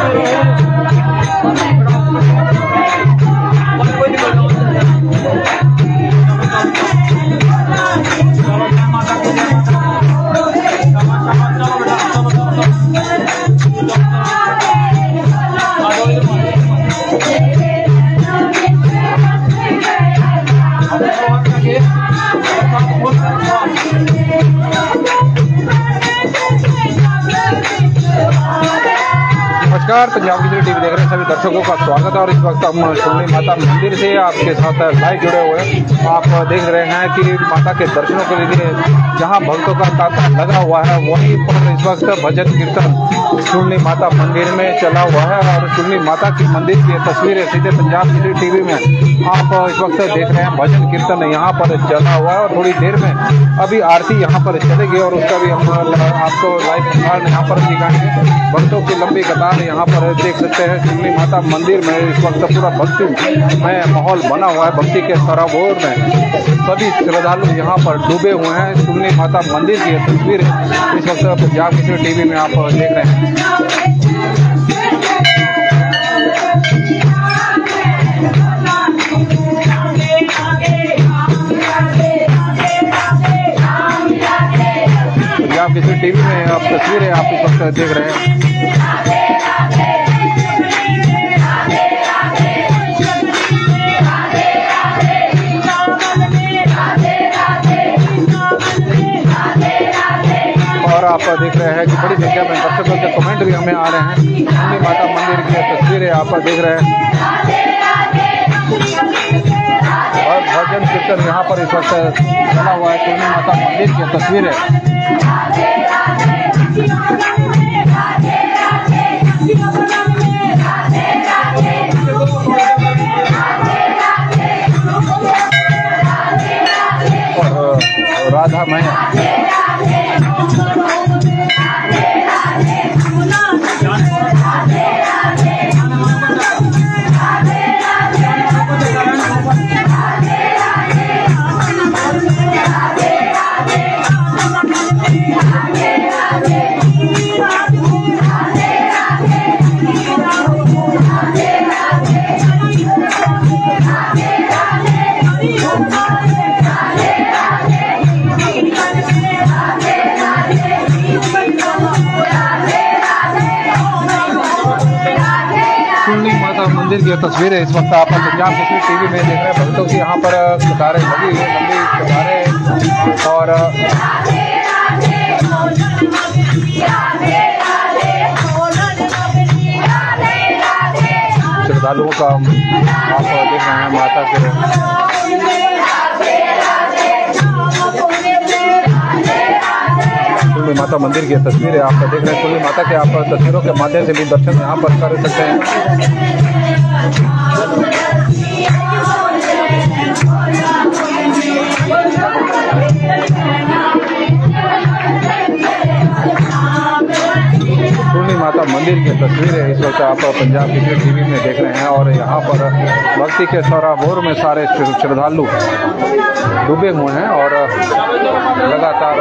नमस्कार, पंजाब की टीवी देख रहे हैं सभी दर्शकों का स्वागत है। और इस वक्त हम शुरनी माता मंदिर से आपके साथ लाइव जुड़े हुए हैं। आप देख रहे हैं कि माता के दर्शनों के लिए जहां भक्तों का तांता लगा हुआ है, वहीं पर इस वक्त भजन कीर्तन शुरनी माता मंदिर में चला हुआ है। और शुरनी माता की मंदिर की तस्वीरें सीधे पंजाब की टीवी में आप इस वक्त देख रहे हैं। भजन कीर्तन यहाँ पर चला हुआ है और थोड़ी देर में अभी आरती यहाँ पर चलेगी और उसका भी हम आपको लाइव यहाँ पर दिखाएंगे। भक्तों की लंबी कतार यहाँ पर देख सकते हैं। शुरनी माता मंदिर में इस वक्त पूरा भक्ति में माहौल बना हुआ है। भक्ति के सराबोर में सभी श्रद्धालु यहाँ पर डूबे हुए हैं। शुरनी माता मंदिर की तस्वीर इस वक्त पंजाब की टीवी में आप देख रहे हैं। पंजाब की टीवी में आप तस्वीरें आप इस वक्त देख रहे हैं। और आप देख रहे हैं कि बड़ी संख्या में दर्शकों के कमेंट भी हमें आ रहे हैं। शुरनी माता मंदिर की तस्वीरें आप देख रहे हैं और भजन कीर्तन यहाँ पर इस वक्त चला हुआ है। शुरनी माता मंदिर की तस्वीरें और राधा मैया मंदिर की तस्वीरें इस वक्त आप पंजाब की टीवी में देख रहे हैं। भक्तों की यहाँ पर कतारें लगी हुई है, लंबी कतारें। और श्रद्धालुओं का आप देख रहे हैं माता के शुरनी माता मंदिर की तस्वीरें आप देख रहे हैं। शुरनी माता के आप तस्वीरों के माध्यम से भी दर्शन यहाँ पर कर सकते हैं। शुरनी माता मंदिर की तस्वीरें इस वक्त आप पंजाब की टीवी में देख रहे हैं। और यहाँ पर भक्ति के सराबोर में सारे श्रद्धालु डूबे हुए हैं और लगातार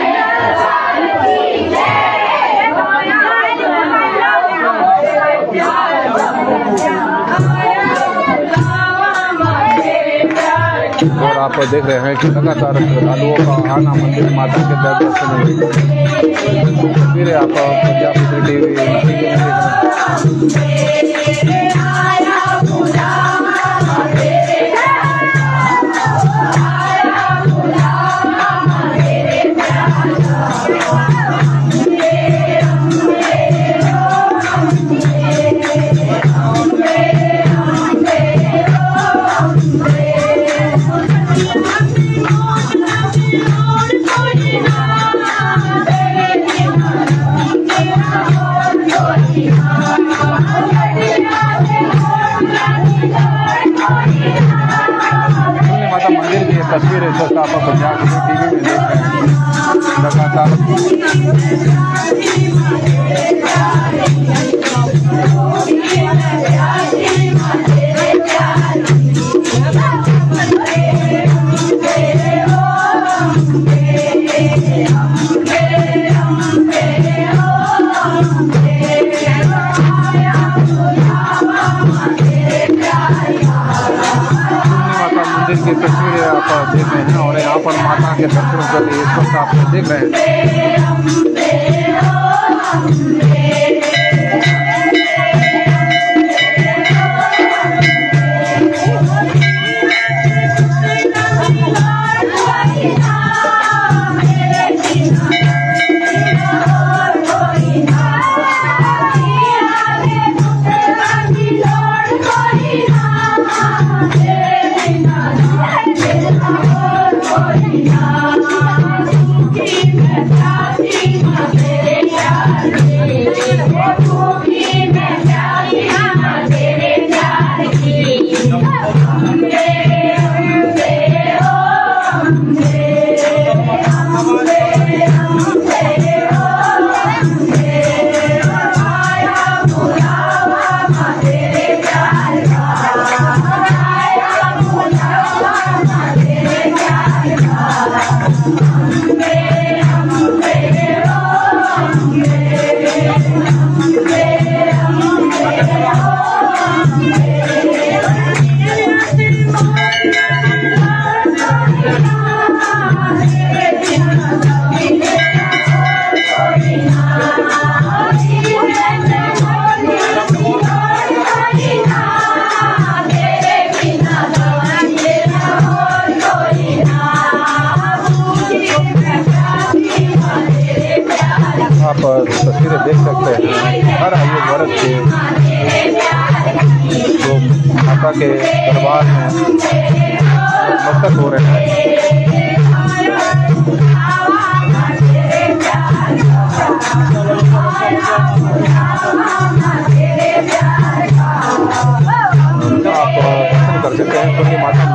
और आप देख रहे हैं कि लगातार श्रद्धालुओं का आना मंदिर माता के दर्शन में तस्वीरें आप पंजाब की टीवी में देख रहे हैं। तस्वीरें इस वक्त आप पंजाब की टीवी में देख रहे हैं। लगातार की तस्वीरें आप देख रहे हैं और यहाँ पर माता के दर्शनों के लिए इस वक्त आप देख रहे हैं। आप तस्वीरें देख सकते हैं हर आयु वर्ग के जो माता के दरबार में नतमस्तक हो रहे हैं। आप दर्शन कर सकते हैं क्योंकि माता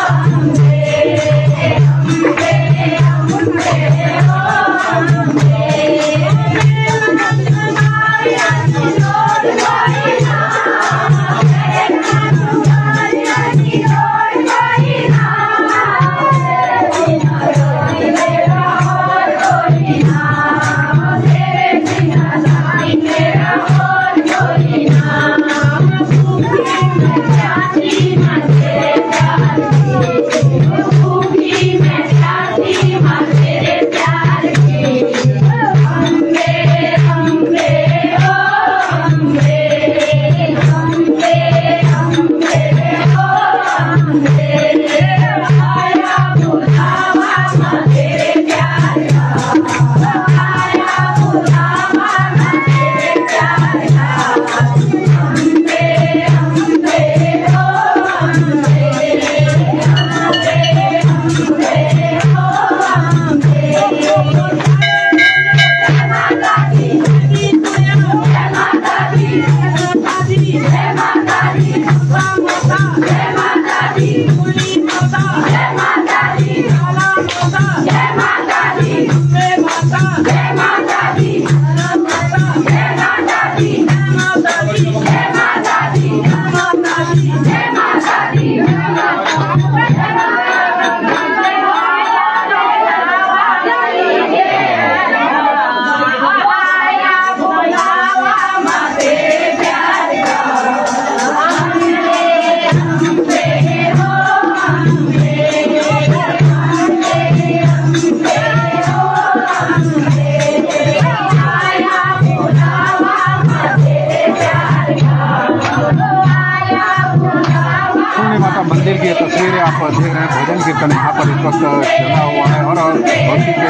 मंदिर की तस्वीरें आप देख रहे हैं। भजन कीर्तन यहाँ पर इस वक्त चला हुआ है और भक्ति के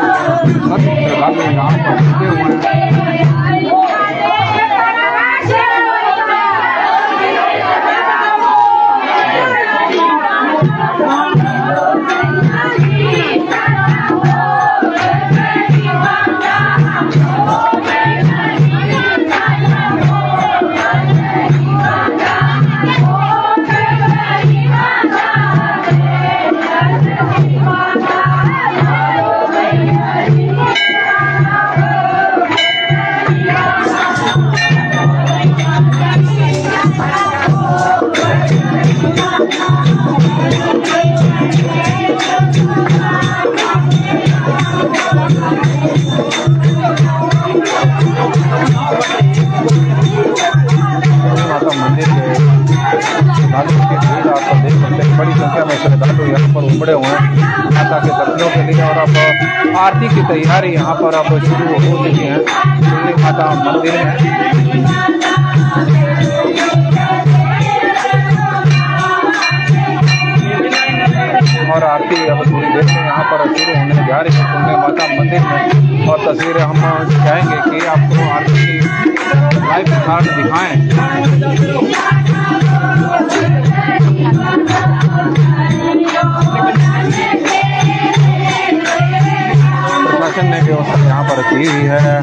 भाग यहाँ पर जुटे हुए हैं। मंदिर के श्रद्धालुओं की भीड़ आप देख सकते हैं, बड़ी संख्या में श्रद्धालु उमड़े हुए हैं माता के दर्शनों के लिए। और अब आरती की तैयारी यहाँ पर अब शुरू हो चुकी है सुनली माता मंदिर में। और आरती अब थोड़ी देर में यहाँ पर शुरू होने जा रही है सुनली माता मंदिर में। और तस्वीरें हम चाहेंगे कि आपको आरती की लाइव दिखाएं। प्रशासन ने व्यवस्था यहाँ पर की हुई है।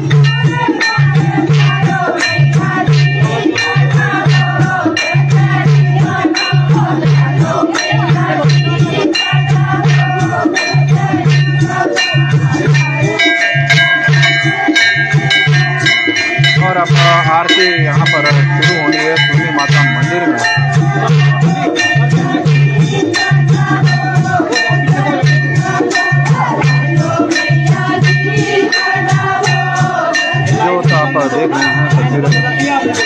और अब आरती यहाँ पर शुरू होनी है सुनली माता मंदिर में। जो तो आप देख रहे हैं तस्वीरें।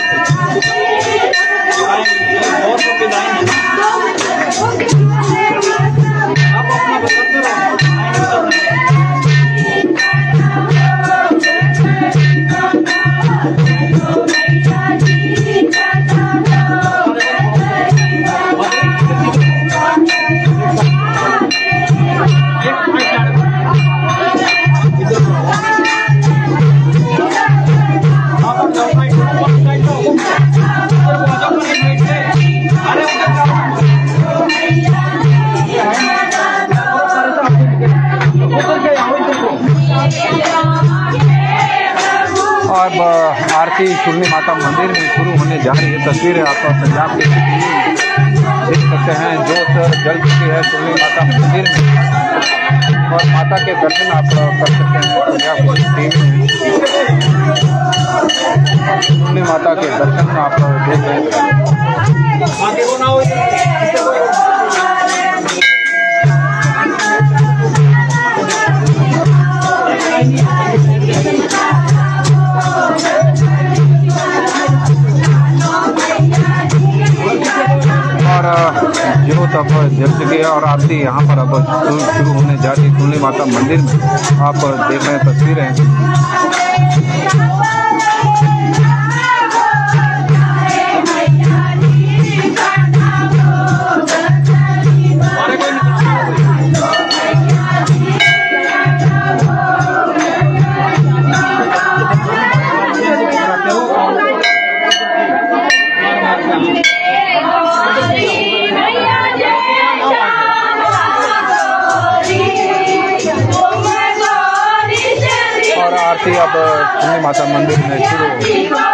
अब आरती सुनली माता मंदिर में शुरू होने जा रही है। तस्वीरें आप पंजाब के देख सकते हैं। जोत जल चुकी है सुनली माता मंदिर में और माता के दर्शन आप कर सकते हैं पंजाब टीवी में। सुनली माता के दर्शन आप देख रहे हैं। जोत अब जल चुकी है और आरती यहाँ पर अब शुरू होने जा रही है सुनली माता मंदिर में। आप देख रहे हैं तस्वीरें। आरती अब सुनली माता मंदिर में शुरू हो।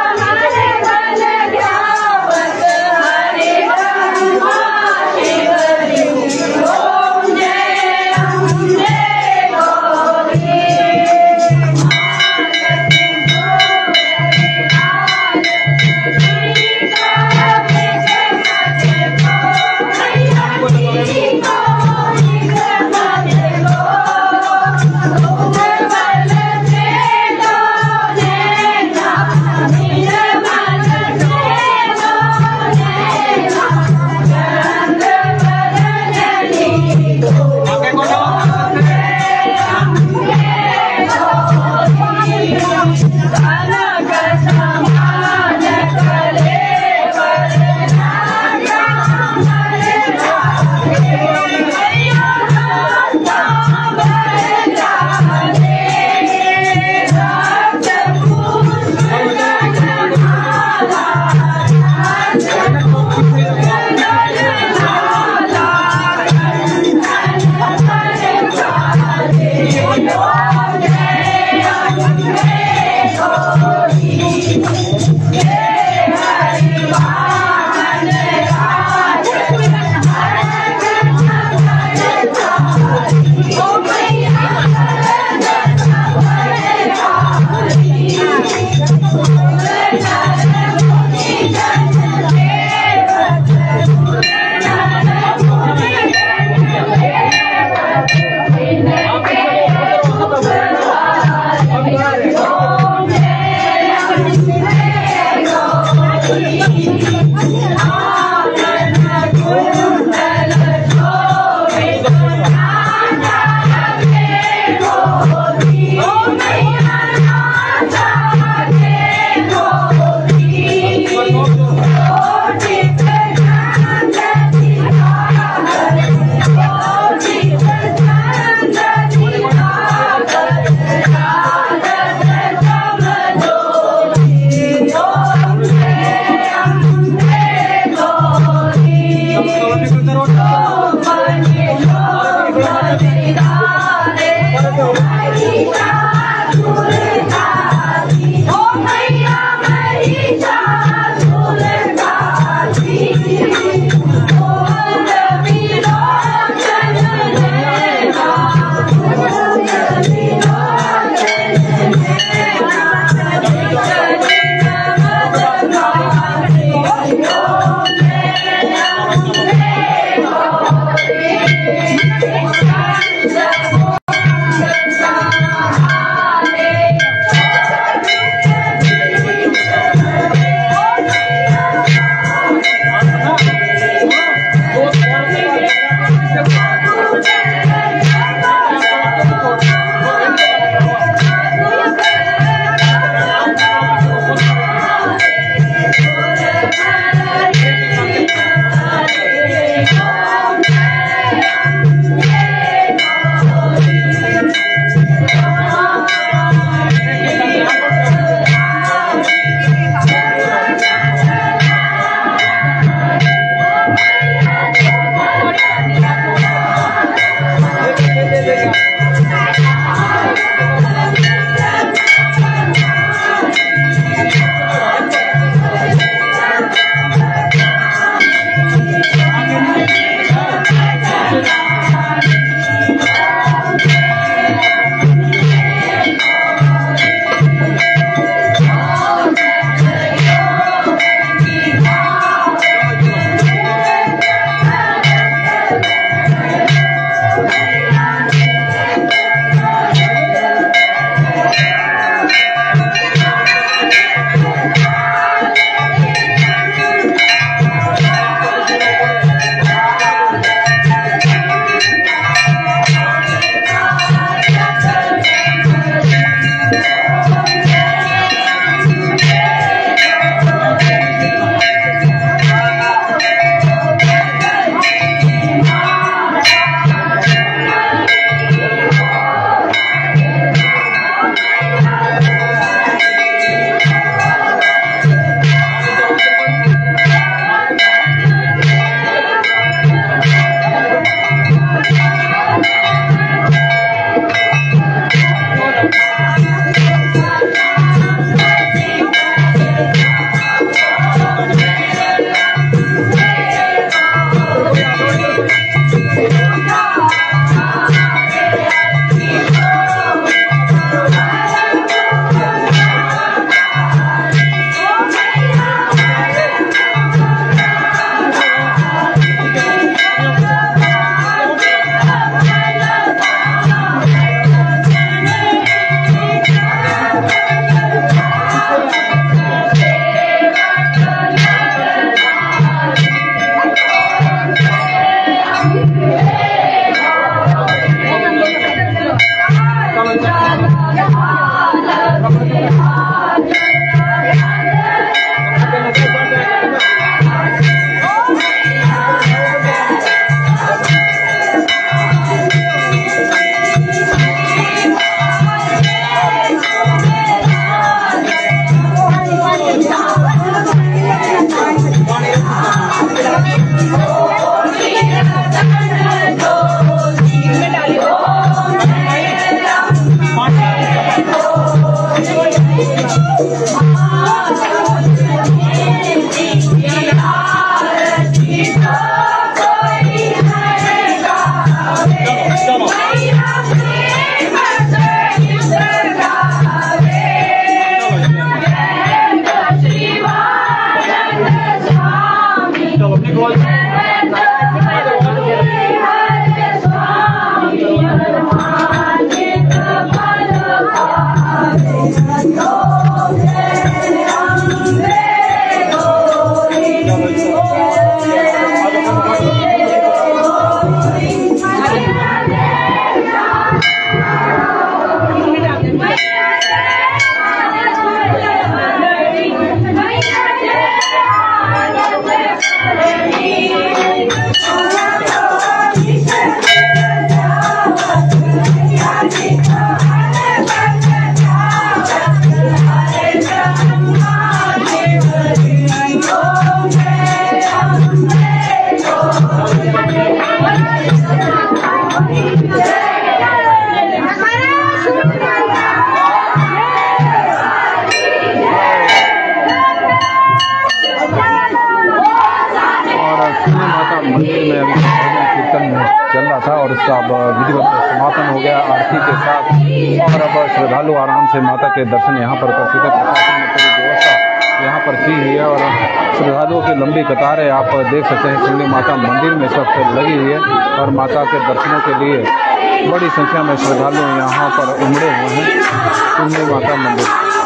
चल रहा था और इसका अब विधिवत समापन हो गया आरती के साथ। और अब श्रद्धालु आराम से माता के दर्शन यहाँ पर कर सके। प्रशासन ने पूरी व्यवस्था यहाँ पर की हुई है और श्रद्धालुओं की लंबी कतारें आप देख सकते हैं सुनली माता मंदिर में इस वक्त लगी हुई है और माता के दर्शनों के लिए बड़ी संख्या में श्रद्धालु यहाँ पर उमड़े हुए हैं सुनली माता मंदिर।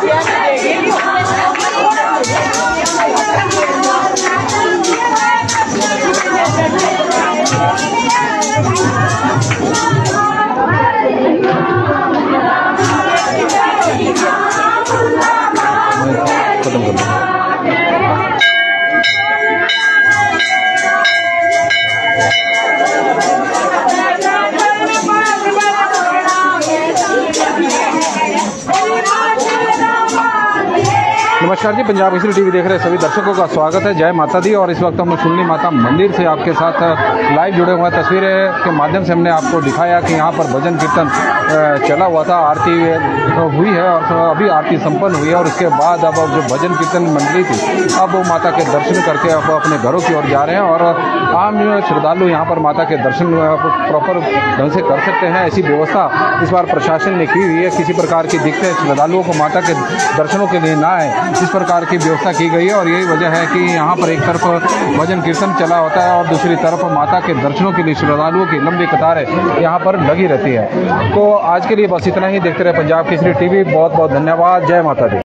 नमस्कार जी, पंजाब केसरी टीवी देख रहे सभी दर्शकों का स्वागत है। जय माता दी। और इस वक्त हम सुनली माता मंदिर से आपके साथ लाइव जुड़े हुए हैं। तस्वीरें के माध्यम से हमने आपको दिखाया कि यहाँ पर भजन कीर्तन चला हुआ था, आरती हुई है और अभी आरती संपन्न हुई है और उसके बाद अब जो भजन कीर्तन मंडली थी अब वो माता के दर्शन करके अब अपने घरों की ओर जा रहे हैं। और आम श्रद्धालु यहाँ पर माता के दर्शन प्रॉपर ढंग से कर सकते हैं, ऐसी व्यवस्था इस बार प्रशासन ने की हुई है। किसी प्रकार की दिक्कत श्रद्धालुओं को माता के दर्शनों के लिए ना आए, इस प्रकार की व्यवस्था की गई है। और यही वजह है कि यहाँ पर एक तरफ भजन कीर्तन चला होता है और दूसरी तरफ माता के दर्शनों के लिए श्रद्धालुओं की लंबी कतारें यहाँ पर लगी रहती है। तो आज के लिए बस इतना ही। देखते रहे पंजाब केसरी टीवी। बहुत बहुत धन्यवाद। जय माता दी।